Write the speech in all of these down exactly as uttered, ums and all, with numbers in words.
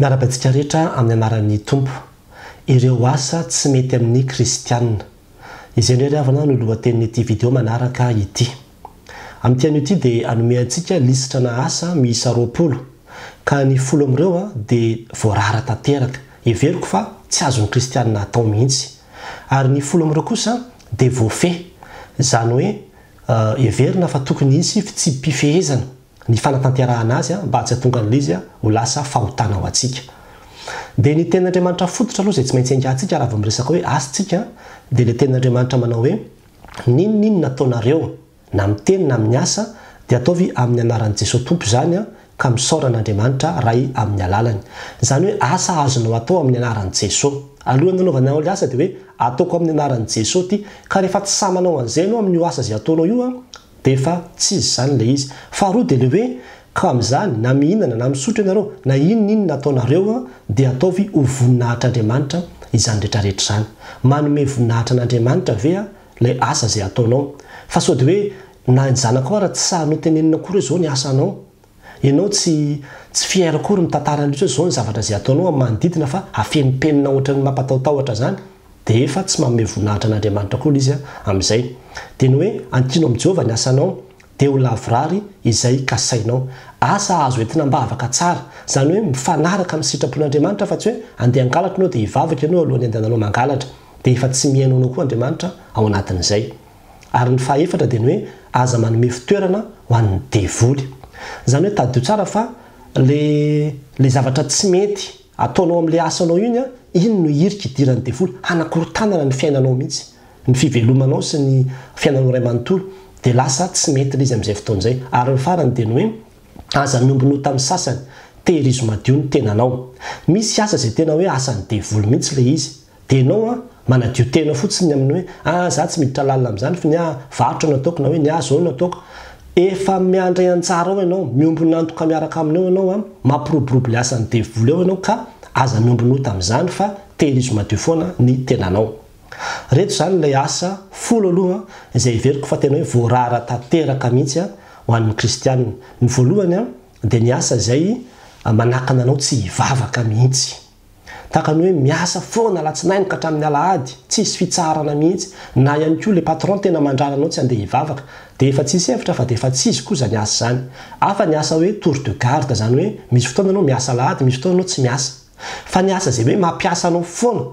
Miarabantsika rehetra amin'ny anaran'ny tompo. Ireo asa tsy mety amin'ny kristianina. Izay indray avana no lohatenin'ity video manaraka ity. Amin'ity an'ity dia anomeantsika lisitra na asa miisa roapolo. Ka ny folo amin'ireo dia voarara tanteraka. Everiko fa tsy azon'ny kristianina atao mihitsy. Ary ny folo amin'ireo kosa dia voafehy. Izany hoe everina fa tokony hisy tsy mpifehezana ny fanatanterahana azy mba tsy hahatonga an'izy ho lasa fahotana ho antsika. Dia ny tenin'Andriamanitra fototra aloha izay tsy maintsy angatsika raha vao miresaka hoe asantsika dia ilay tenin'Andriamanitra manao hoe ninon'inona nataonareo na miteny na amin'ny asa dia ataovy amin'ny anaran'i Jesosy Tompo izany ka misaoran'Andriamanitra ray amin'ny alalany. Izany hoe asa azonao atao amin'ny anaran'i Jesosy. Alohan'ny nanaovana ny asa dia hoe ataoko amin'ny anaran'i Jesosy ity, ka rehefa tsy samanao an'izay ianao amin'ny asa izay ataonao io dia efa tsy izany ilay izy. Faharoa dia ilay hoe ka amin'izany na mihinana na misotro ianareo na inon'inona nataonareo dia ataovy ho voninahitr'Andriamanitra izany rehetrarehetra izany. Manome voninahitra an'Andriamanitra ve ilay asa izay ataonao. Fa sao dia hoe na ny zanaka raha tsy sahanao tenenina akory izao ny asanao. Ianao tsy tsy fiera akory mitantara loatra izao ny zavatra izay ataonao amin'ny manodidina fa afenimpenina ohatran'ny mampatahotahotra izany dia efa tsy manome voninahitra an'Andriamanitra koa izy amin'izay. Dia ny hoe antianao amin'ny Jehovah ny asanao dia ho lavorary izay kasainao. Asa azo entina mba havaka tsara. Izany hoe mifanaraka amin'ny sitrapon'Andriamanitra fa tsy hoe andeha hangalatra ianao dia hivavaka ianao alohan'ny andehananao mangalatra. Dia efa tsy mihaino anao koa Andriamanitra ao anatin'izay. Ary ny fahaefatra dia ny hoe aza manome fitoerana ho an'ny devoly. Izany hoe taddio tsara fa le le zavatra tsy mety ataonao amin'ilay asanao iny iny no hirika idiran'ny devoly, hanakorontanana ny fiainanao mihitsy, ny fivelomanao sy ny fiainanao ray manontolo dia lasa tsy mety ilay izy amin'izay fotoana izay. Ary ny farany dia ny hoe aza miombonao tamin'ny sasany tehirizo madio ny tenanao. Misy asa izay tena hoe asan'ny devoly mihitsy ilay izy dia ianao manadio tena fotsiny amin'ny hoe ah za tsy miditra lalina amin'izany fa ny varotra no ataoko na hoe ny azo no ataoko. Efa miandray antsara ao ianao, miombona antoka miaraka aminao ianao, mampiroborobo ilay asan'ny devoly ao ianao ka aza miombonao tamin'izany fa tehirizo madio foana ny tenanao. Reto izany ilay asa folo aloha izay everiko fa tena hoe voarara tanteraka mihitsy ho an'ny kristianina. Ny voalohany dia ny asa izay manakana anao tsy hivavaka mihitsy. Tahaka ny hoe miasa foana alatsinainy ka hatramin'ny alahady, tsisy fitsarana mihitsy, na ihany koa ilay patron tena mandrara anao tsy andeha hivavaka dia efa tsisy hevitra fa dia efa tsisy kosa ny asa izany. Hafa ny asa hoe tour de garde, izany hoe misy fotoana anao miasa alahady, misy fotoana anao tsy miasa. Fa ny asa izay hoe mampiasa anao foana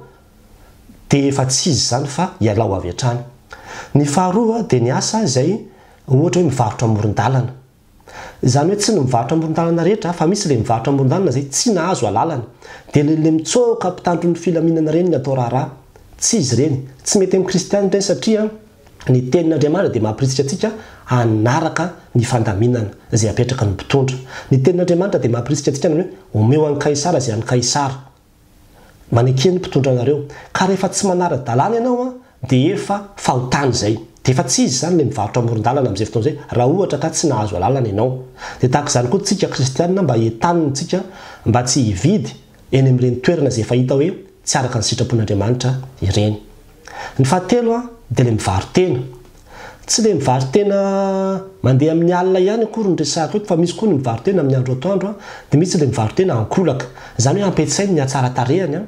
dia efa tsisy izany fa ialao avy hatrany. Ny faharoa dia ny asa izay ohatra hoe mivarotra amoron-dalana. Izany hoe tsy ny mivarotra amoron-dalana rehetra fa misy ilay mivarotra amoron-dalana izay tsy nahazo alalana. Dia ilay mitsoaka mpitandro ny filaminana ireny ny atao raharaha. Tsy izy ireny. Tsy mety amin'ny kristianina ireny satria ny tenin'Andriamanitra dia mampirisitra antsika hanaraka ny fandaminana izay apetraka ny mpitondra. Ny tenin'Andriamanitra dia mampirisitra antsika hoe omeo an'i Kaisara izay an'i Kaisara. Manekena ny mpitondra anareo. Ka rehefa tsy manara-dalàna ianao dia efa fahotana izay. Dia efa tsy izy izany ilay mivarotra amoron-dalana amin'izay fotoana izay raha ohatra ka tsy nahazo alalana ianao. Dia tahaka izany koa tsika kristianina mba entanina tsika mba tsy hividy eny amin'ireny toerana izay fahita hoe tsy araka ny sitrapon'Andriamanitra ireny. Ny fahatelo dia ilay mivarotena. Tsy ilay mivarotena mandeha amin'ny alina ihany akory ny resahako eto fa misy koa ny mivarotena amin'ny andro atoandro dia misy ilay mivarotena ankolaka. Izany hoe ampiasainy ny hatsara tarehany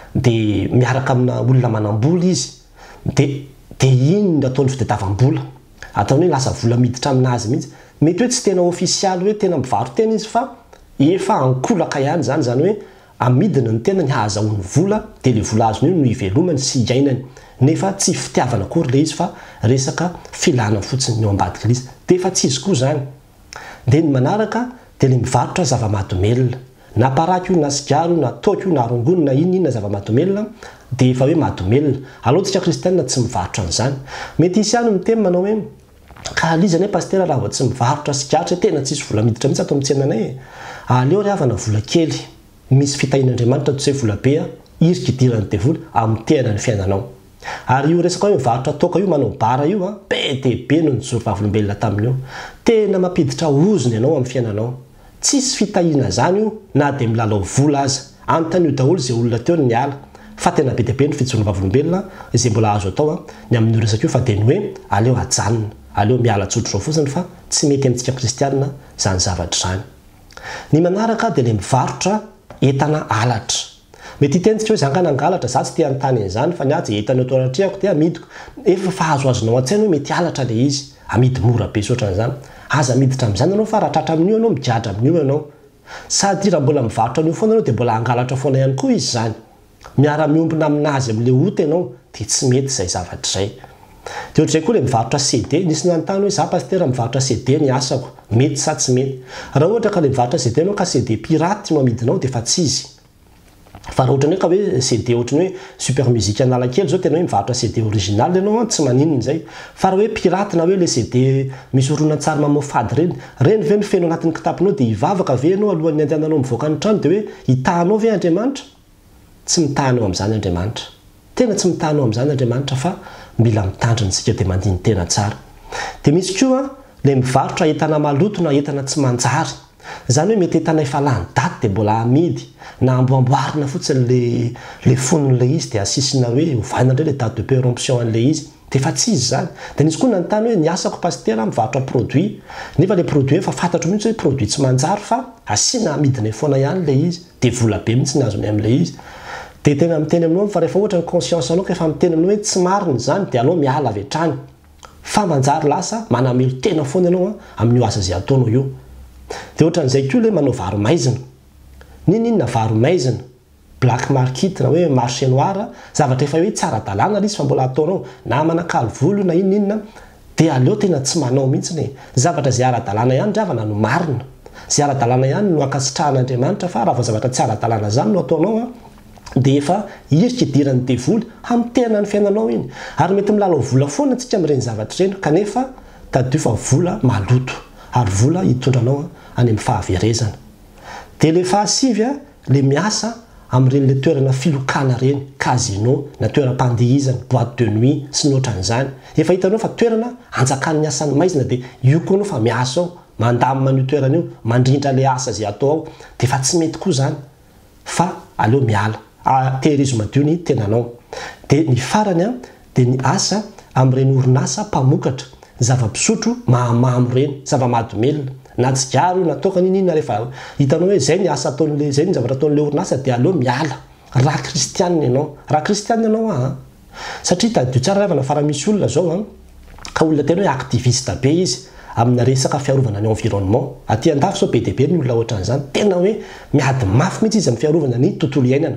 dia miaraka amina olona manam-bola izy. Dia dia iny no ataony fitadiavam-bola. Ataony hoe lasa vola miditra aminazy mihitsy. Mety hoe tsy tena ofisialy hoe tena mivarotena izy fa efa ankolaka ihany izany, izany hoe amidina ny tena ny hahazahoany vola dia ilay vola azony io no hivelomany sy hiainany. Nefa tsy fitiavana akory ilay izy fa resaka filana fotsiny eo ambadika ilay izy. Dia efa tsy izy koa izany. Dia ny manaraka dia ilay mivarotra zava-mahadomelina. Na paraka io na sigaro io na toaka io na arongony na inona zava-mahadomelina dia efa hoe mahadomelina. Aleo tsika kristianina tsy mivarotra an'izany. Mety isy ihany miteny manao hoe ka alizany hoe pastera raha vao tsy mivarotra sigatra tena tsisy vola miditra mihitsy ato amin'ny tsenanay. Aleo ry havana vola kely. Misy fitahin'Andriamanitra toy izay vola be hirika idiran'ny devoly amin'ny tenany fiainanao. Ary io resaka hoe mivarotra toaka io manao bara io be dia be no nijoro vavolombelona tamin'io. Tena mampiditra ozony ianao amin'ny fiainanao. Tsisy fitahiana izany io na dia milalao vola aza. Antan'io daholo izay olona teo ny ala. Fa tena be dia be ny fijoroana vavolombelona izay mbola azo atao ny amin'ny resaka io fa dia ny hoe aleo hajanona, aleo miala tsotro izao fotsiny fa tsy mety amintsika kristianina izany zavatra izany. Ny manaraka dia ilay mivarotra entana alatra. Mety itentsika hoe zanganangalatra za tsy tia antany an'izany fa niatsy entana eto anatriako dia amidiko efa fahazoazonao an-tsaina hoe mety alatra le izy amidy mora be soatran'izany aza miditra amin'izany ianao fa raha tratra amin'io ianao mijatra amin'io ianao sady raha mbola mivarotra an'io foana ianao dia mbola angalatra foana ihany koa izy zany miara-miombina aminazy amin'le ota ianao dia tsy mety izay zavatra izay. Dia ohatr'izay koa le mivarotra C D nisy nanontany hoe za pasteur mivarotra C D ny asako mety sa tsy mety. Raha ohatra ka le mivarotra C D ianao ka C D pirate no amidinao dia fa tsy izy. Fa raha ohatra hoe ka hoe C D ohatrany hoe super musique Analakely zao tena hoe mivarotra C D original ianao tsy maninona izay. Fa raha hoe pirate na hoe le C D misy horonan-tsary mamofady reny reny ve no feno anatin'ny kitapinao dia hivavaka ve ianao alohan'ny andehananao mivoaka ny trano dia hoe hitahanao ve Andriamanitra? Tsy mitahanao amin'izany Andriamanitra. Tena tsy mitahanao amin'izany Andriamanitra fa mila mitandrina isika dia mandiny tena tsara. Dia misy koa le mivarotra entana maloto na entana tsy manjary. Izany hoe mety entana efa lany daty dia mbola amidy na amboamboarina fotsiny le le fonon'le izy dia asisina hoe ovaina indray le date de péremption an'le izy dia fa tsy izy zany. Dia nisy koa nanontany hoe niasako pasteur mivarotra produit nefa le produit efa fantatro mihitsy hoe produit tsy manjary fa asiana amidiny foana ihany le izy dia vola be mihitsy ny azony amin'le izy. Dia tena miteny aminao fa rehefa ohatra ny conscience anao ka efa miteny aminao hoe tsy marina izany dia anao miala avy hatrany fa manjary lasa manamelo tena foana ianao amin'io asa izay ataonao io. Dia ohatran'izay koa le manao varo maizina. Ninona varo maizina? Black market na hoe marché noir zavatra efa hoe tsara dalàna izy fa mbola ataonao na manakalo volo na inona dia aleo tena tsy manao mihitsy ny zavatra izay ara-dalàna ihany dravana no marina. Izay ara-dalàna ihany no ankasitrahan'Andriamanitra fa raha vao zavatra tsy ara-dalàna izany no ataonao dia efa irika idirany devoly hamitehana ny fiainanao iny ary mety milalao vola foana antsika amin'ireny zavatra ireny kanefa tadio fa vola maloto ary vola hitondranao any amin'ny fahaverezana. Dia le fahasivy le miasa amin'ireny le toerana filokana reny casino na toeram-pandihizana boîte de nuit sy ny ohatran'izany. Efa hitanao fa toerana anjakan'ny asan'ny maizina dia io koa anao fa miasa ao mandamina io toerana io mandrindra le asa izay atao ao dia fa tsy mety koa izany fa aleo miala. Tehirizo madio ny tenanao. Dia ny farany dia ny asa amin'ireny orinasa mpamokatra zava-pisotro mahamamo reny zava-mahadomelona na tsigaro na toka ninina rehefa hitanao hoe izay ny asa ataon'le zay ny zavatra ataon'le orinasa dia aleo miala raha kristianina ianao raha kristianina ianao a satria tadio tsara ravana fara misy olona zao ka olona tena hoe activiste be izy amina resaka fiarovana ny environnement aty andafy sao be dia be ny olona ohatran'izany tena hoe miady mafy mihitsy izy amin'ny fiarovana ny tontolo iainana.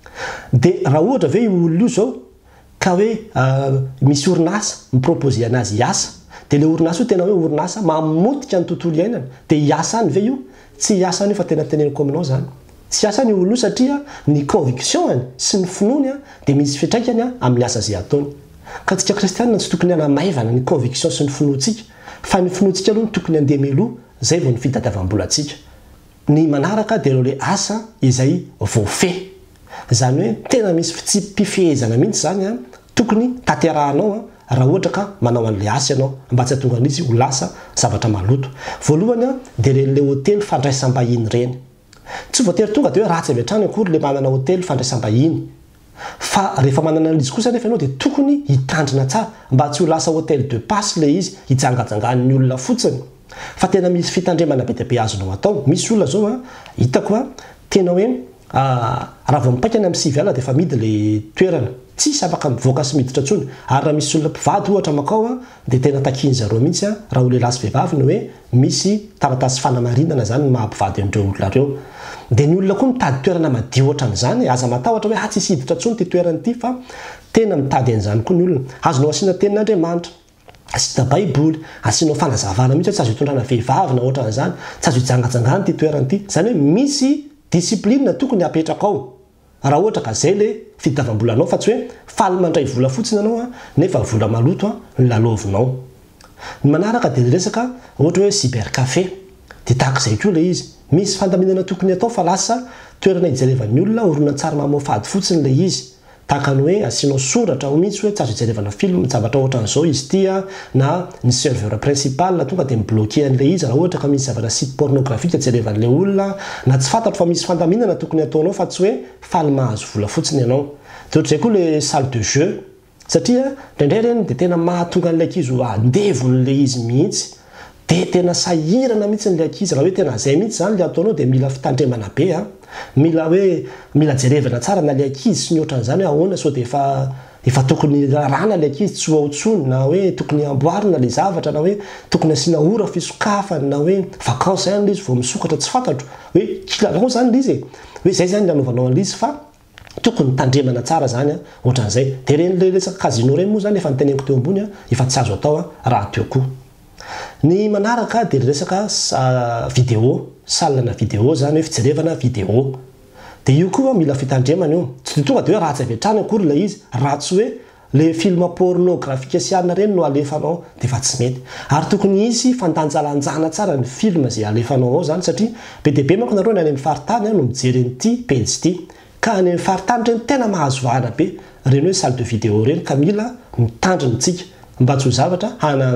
Dia raha ohatra ve io olona io zao ka hoe misy orinasa mipropose anazy hiasa dia le orinasa io tena hoe orinasa mamotika ny tontolo iainana dia hiasa any ve io? Tsy hiasa any fa tena teneniko aminao zany. Tsy hiasa ny olona io satria ny conviction sy ny finoany dia misy fitraikany amin'ny asa izay ataony. Ka tsika kristianina tsy tokony hanamaivana ny conviction sy ny finoantsika fa ny finoantsika aloha ny tokony handeha meloha izay vao ny fitadiavam-bolantsika. Ny manaraka dia le asa izay voafehy. Izany hoe tena misy fitsipifehezana mihitsy zany tokony taterahanao raha ohatra ka manao an'le asa ianao mba tsy hatonga an'izy ho lasa zavatra maloto. Voalohany dia le hôtely fandraisam-bahiny reny. Tsy voatery tonga dia hoe ratsy avy hatrany akory le manana hôtely fandraisam-bahiny. Fa rehefa manana an'izy kosa nefa ianao dia tokony hitandrina tsara mba tsy ho lasa hôtely de passe le izy hijangajangan'ny olona fotsiny. Fa tena misy fitandremana be dia be azonao atao. Misy olona zao hitako tena hoe raha vao mipaikany amin'ny sivy alina dia efa midy le toerana tsy isy afaka mivoaka sy miditra intsony ary raha misy olona mpivady ohatra makao dia tena takiany zareo mihitsy raha olona lahy sy vehivavy no hoe misy taratasy fanamarinana zany mahampivady amin'ireo olona ireo. Dia ny olona koa mitady toerana madio ohatran'izany aza matahotra hoe tsy hisy hiditra intsony ty toerana ity fa tena mitady an'izany koa ny olona. Azonao asiana tenin'Andriamanitra asina baiboly asianao fanazavana mihitsy tsy azo hitondrana vehivavy na ohatran'izany tsy azo hijangajangana ty toerana ity zany hoe misy discipline tokony apetraka ao raha ohatra ka zay le fitadiavam-bolanao fa tsy hoe faly mandray vola fotsiny ianao nefa vola maloto ny lalaovinao. Ny manaraka dia resaka ohatra hoe cybercafé dia tahak'izay koa le izy misy fandaminana tokony atao fa lasa toerana hijerevan'ny olona horonan-tsary mamofady fotsiny le izy tahaka ny hoe asianao soratra ho mihitsy hoe tsy azo hijerevana film zavatra ohatran'izao izy tia na ny serveur principal tonga dia mibloqué an'le izy raha ohatra ka misy zavatra site pornographique jerevan'le olona na tsy fantatro fa misy fandaminana tokony ataonao fa tsy hoe faly mahazo vola fotsiny ianao. Dia ohatr'izay koa le salle de jeu satria indraindray reny dia tena mahatonga an'ilay ankizy ho andevon'le izy mihitsy dia tena sahirana mihitsy n'ilay ankizy raha hoe tena izay mihitsy zany le ataonao dia mila fitandremana be mila hoe mila jerevana tsara na le ankizy sy ny ohatran'izany hoe ahoana sao dia efa efa tokony rana le ankizy tsy hoaotsony na hoe tokony amboarina le zavatra na hoe tokony asiana ora fisokafany na hoe vakansa ihany lizy vao misokatra tsy fantatro hoe kilalao zany lizy hoe zay zany lanaovanao an'izy fa tokony tandremana tsara zany a ohatran'izay dia reny le resaka casino reny moa zany efa niteneniko teo ambony a efa tsy azo atao a raha teo koa ny manaraka dia resaka vidéo salana vidéo zany hoe fijerevana vidéo dia io koa mila fitandremana io tsy tonga dia hoe ratsy avy hatrany akory ilay izy raha tsy hoe le film pornografika sy alina reny no alefanao dia fa tsy mety ary tokony izy fandanjalanjana tsara ny film izay alefanao ao zany satria be dia be manko nareo ny any amin'ny faritany no mijery an'ity pejy ity ka any amin'ny faritany reny tena mahazo vahana be reny hoe salle de vidéo reny ka mila mitandrina tsika mba tsy ho zavatra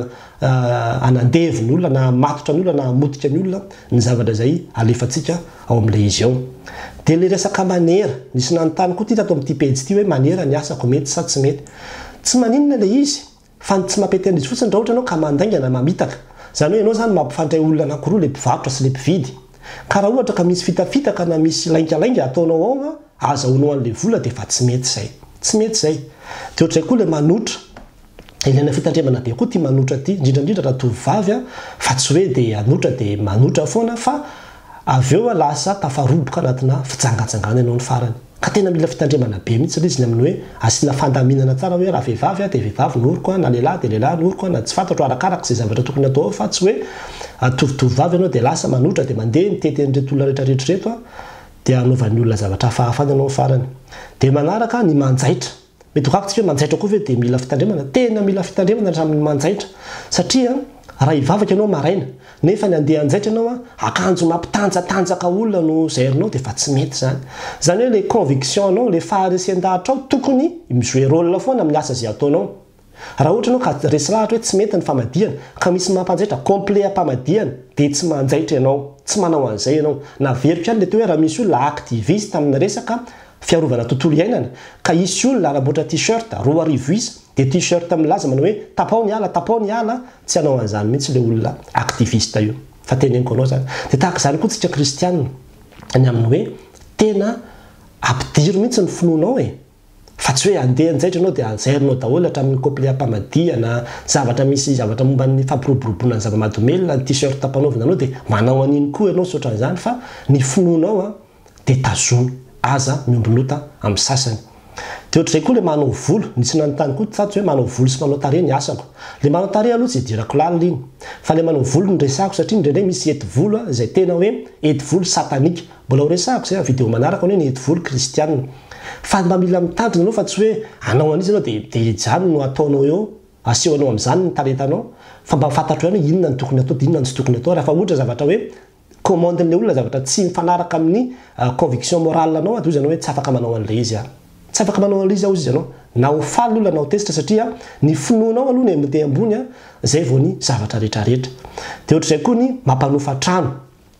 hanandevy ny olona na matotra ny olona na hamotika ny olona ny zavatra izay alefantsika ao amin'ilay izy ao dia le resaka manera nisy nanontany koa ty tato amin'ity pejy ity hoe manera ny asako mety sa tsy mety tsy maninona le izy fa tsy mampety an'izy fotsiny raha ohatra anao ka mandaingana mamitaka zany hoe ianao zany mampifandray olona anankiroa le mpivarotra sy le mpividy ka raha ohatra ka misy fitafitaka na misy laingalainga ataonao ao a azahoanao an'le vola dia fa tsy mety zay tsy mety zay dia ohatray koa le manotra ilaina fitandremana be koa ty manotra ty indrindrandrindra raha tovovavy a fa tsy hoe dia anotra dia manotra foana fa avy eo lasa tafaroboka anatina fijangajangana ianao ny farany ka tena mila fitandremana be mihitsy izy ny amin'ny hoe asiana fandaminana tsara hoe raha vehivavy a dia vehivavy noroko na lehilahy dia lehilahy noroko na tsy fantatro arakaraka izay zavatra tokony atao fa tsy hoe tovitovavy ianao dia lasa manotra dia mandeha mitety an'ireto olona rehetrarehetra reto a dia anaovan'ny olona zavatra hafahafany ianao ny farany dia manaraka ny manjaitra mety hokakotsika hoe manjaitra koa ve dia mila fitandremana tena mila fitandremana hatramin'ny manjaitra satria raha hivavaka ianao maraina nefa ny andeha anjaitra ianao a akanjo mampitanjatanjaka olona no zairinao dia fa tsy mety zany zany hoe le conviction anao le faharesen-dahatra ao tokony mijouer rôle foana amin'ny asa izay ataonao raha ohatra anao ka resy lahatra hoe tsy mety ny famadihana ka misy mampanjaitra complet ampamadihana dia tsy manjaitra ianao tsy manao an'izay ianao na veriko ihany le teo hoe raha misy olona activiste amin'ny resaka fiarovana tontolo iainana ka isy olona araboatra t-shirt roa arivo isa dia t-shirt milaza manao hoe tapao ny ala tapao ny ala tsy hanao an'izany mihitsy le olona activiste io fa teneniko anao zany dia tahaka izany koa tsika kristianina ny amin'ny hoe tena ampidiro mihitsy ny finoanao e fa tsy hoe andeha anjaitra anao dia anjairinao daholo hatramin'ny complet ampamadihana zavatra misy zavatra momba ny fampiroboroboana ny zava-mahadomelona ny t-shirt tapanaovina anao dia manao an'iny koa ianao sy ohatran'izany fa ny finoanao a dia tazono aza miombonota amin'ny sasany dia ohatr'izay koa le manao volo nisy nanontany koa tsatsy hoe manao volo sy manao tarehy ny asako le manao tarehy aloha tsy hidirako lalina iny fa le manao volo ny resako satria indraindray misy hety volo izay tena hoe hety volo satanika mbola ho resako zay video manaraka hoe ny hety volo kristianina fa mba mila mitandrina anao fa tsy hoe anao an'izy anao dia dia jany no ataonao eo asehoanao amin'izany ny talentanao fa mba fantatro ihany inona ny tokony atao dia inona ny tsy tokony atao raha ohatra zavatra hoe commandin'le olona zavatra tsy mifanaraka amin'ny conviction morale anao dia izy ianao hoe tsy afaka manao an'ilay izy a tsy afaka manao an'ilay izy ao izy ianao na ho faly olona na ho tezitra satria ny finoanao aloha ny mandeha ambony a zay vao ny zavatra rehetrarehetra dia ohatr'izay koa ny mampanofa trano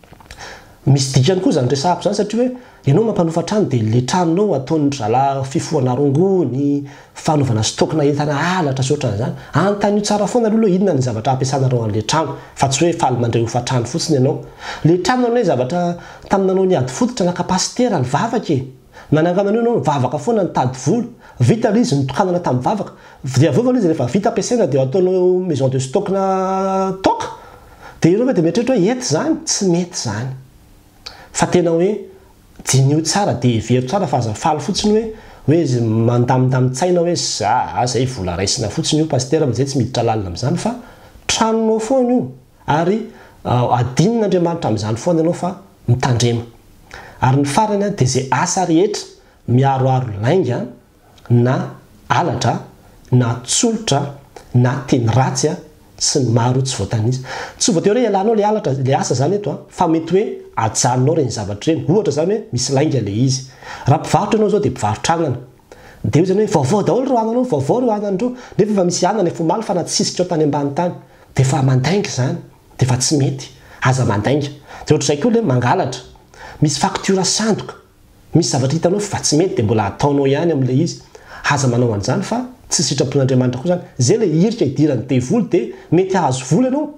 misy dikany koa zany resahako zany satria hoe ianao mampanofa trano dia le tranonao ataon'ny zala fifohana rongony fanaovana stokna entana alatra sy ohatran'izany anontany io tsara foana aloha inona ny zavatra ampiasanareo an'le trano fa tsy hoe faly mandray hofa trano fotsiny ianao le trano anao zavatra taminanao ny ady fototra na kapasitera ny vavaka e nanangananao ianao vavaka foana ny tady volo vita le izy nitokanana tamin'ny vavaka dia aveo izy rehefa vita ampiasaina dia ataonao maison de stock na toka dia ireo dia mieritreritra hoe ety zany tsy mety zany fa tena hoe dinio tsara dia hevery tsara fa aza faly fotsiny hoe hoe izy mandamindami-tsaina hoe za zay vola raisina fotsiny io pastera zay tsy miditra lalina amin'izany fa tranonao foana io ary adinina andriamanitra amin'izany foana ianao fa mitandrema ary ny farany a dia zay asa rehetra miaroaro lainga na alatra na tsolotra na teny ratsy a sy ny maro tsy voataniza tsy voateo hoe ialanao le alatra le asa zany eto a fa mety hoe ajanonao reny zavatra reny ohatra zany hoe misy lainga le izy raha mpivarotra ianao zao dia mpivarotra-anana dia io zany hoe vaovao daholo reo ananao vaovao reo ananandreo nefa efa misy anana efa maly fa na tsisika ao tany ambany tany dia fa mandainga zany dia fa tsy mety aza mandainga dia ohatr'izay koa le mangalatra misy facture sandoka misy zavatra hitanao fa tsy mety dia mbola ataonao ihany amin'le izy aza manao an'izany fa tsy sitrapon'andriamanitra koa zany zay le hirika idirany te volo dia mety ahazo vola ianao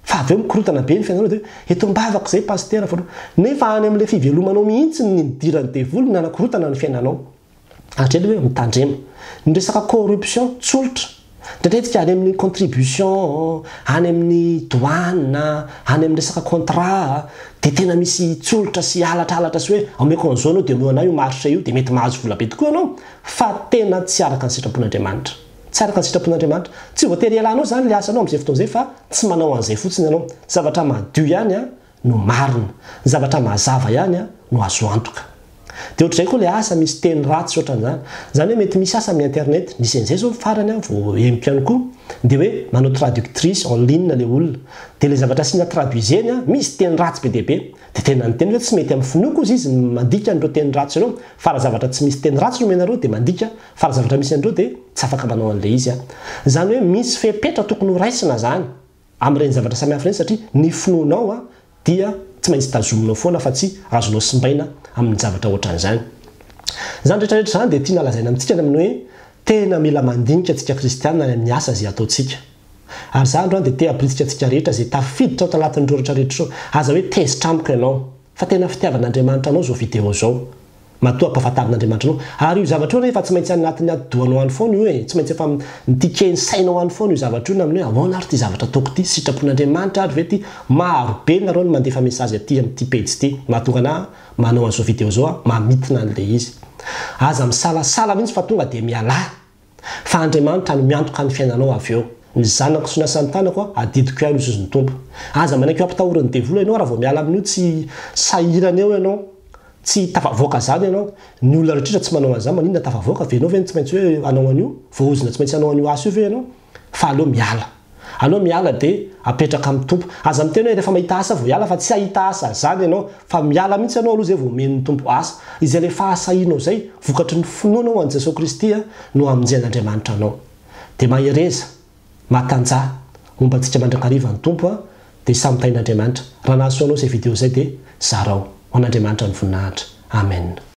fa avy eo mikorotana be ny fiainanao dia eto mbavaka izay pastera fa nefa any amin'ilay fivelomanao mihitsy ny nidirany devoly na nakorotana ny fiainanao hatrely hoe mitandrema ny resaka corruption tsolotra ndraindray any amin'ny contribution any amin'ny douane any amin'ny resaka contrat dia tena misy tsolotra sy alatralatra sy hoe ameko an'izao anao dia omeo anay io marché io dia mety mahazo vola be tokoa anao fa tena tsy araka ny sitrapon'Andriamanitra tsy araka ny sitrapon'Andriamanitra tsy voatery ilanao zany le asanao amin'izay fotoana izay fa tsy manao an'izay fotsiny ianao zavatra madio ihany a no marina ny zavatra mazava ihany a no azo antoka dia ohatr'izay koa le asa misy teny ratsy ohatran'izany zany hoe mety misy asa amin'ny internet nisy an'izay zao farany a vao emiko ihany koa dia hoe manao traductrice en ligne le olona dia le zavatra asiana traduiseny a misy teny ratsy be deaibe dia tena ny teny hoe tsy mety amin'ny finoko izy izy mandika an'ireo teny ratsy ireo fa raha zavatra tsy misy teny ratsy no menareo dia mandika fa raha zavatra misy an'ireo dia tsy afaka manao an'ilay izy a zany hoe misy fepetra tokony ho raisina zany amin'ireny zavatra samihafa ireny satria ny finoanao a dia tsy maintsy tazominao foana fa tsy azonao simbaina amin'ny zavatra ohatran'izany zany rehetrarehetra zany dia tiana lazaina amintsika amin'ny hoe tena mila mandinika antsika kristianina any amin'ny asa izay ataontsika ary zany andro dia te habritsika antsika rehetra izay tafiditra ao tanatin'ny roratra rehetra zao aza hoe tezitra amiko ianao fa tena fitiavan'Andriamanitra anao zao video zao matoa ampahafantarin'Andriamanitra anao ary io zavatra io rehefa tsy maintsy anatin'ny atidohanao any foana io e tsy maintsy efa nitikeny sainao any foana io zavatra io na amin'ny hoe ahoana ary ty zavatra ataoko ty sitrapon'Andriamanitra ary ve ty maro be nareo no mandefa mesazy aty amin'ity page ity mahatonga na manao an'izao video zao a mamitina an'ilay izy aza misalasala mihitsy fa tonga dia mialahy fa Andriamanitra no miantoka ny fiainanao avy eo ny zanako sy nasan'ny tanako a adidiko ihany izy ny tompo aza manaiky ampitahorany devola ianao raha vao miala amin'io tsy sahirana eo ianao tsy tafavoaka zany ianao ny olona rehetra tsy manao an'izany maninona tafavoaka ve ianao ve tsy maintsy hoe anao an'io voaozina tsy maintsy anao an'io asa io ve ianao fa aleo miala aleo miala dia apetraka amin'ny tompo aza miteny hoe rehefa mahita asa vao iala fa tsy ahita asa zany ianao fa miala mihitsy ianao aloha zay vao men'ny tompo asa izay le fahasahinao zay vokatry ny finoanao an'i Jesosy Kristy a no amonjen'Andriamanitra anao dia mahereza matanjah momba antsika mandrakariva ny tompo a dia samy tain'Andriamanitra raha nahasoanao izay video zay dia zarao ho an'Andriamanitra ny voninahitra amen.